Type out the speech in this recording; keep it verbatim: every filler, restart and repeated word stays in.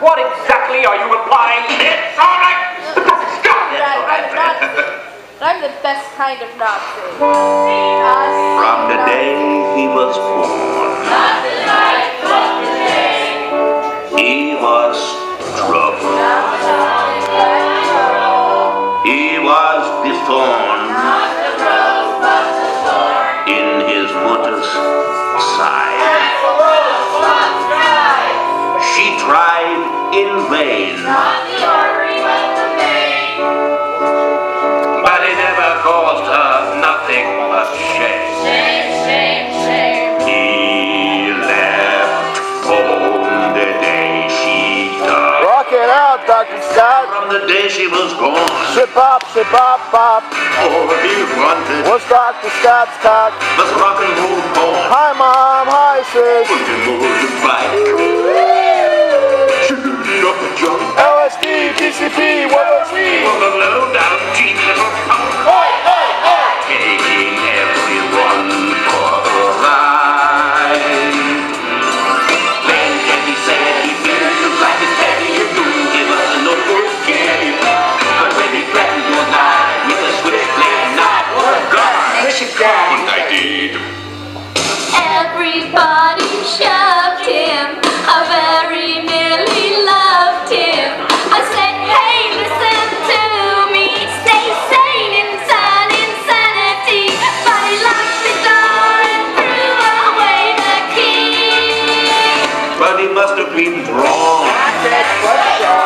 What exactly are you implying? It's all right. Stop it. I'm a Nazi. I'm the best kind of Nazi. From the day he was born, he was trouble. He was the thorn in his mother's side. She tried in vain, but it never caused her nothing but shame. He left home the day she died. Rock it out, Doctor Scott. From the day she was born, Ship up, ship up, pop. all he wanted What's Doctor Scott's cock? was rock and roll born. Hi, Mom. Hi, sis. Put more to fight. Shooting up a jump. L S D, P C P, what was we? For the low down cheap little punk. Hey, hey, hey. Taking everyone for a ride. When Jackie said he feels like his daddy, you knew it was no good game. But when he threatened your life with a switchblade knife or a gun, what I did. Everybody shoved him. I very nearly loved him. I said, hey, listen to me. Stay sane inside insanity. But he locked the door and threw away the key. But he must have been wrong. I said, what's wrong?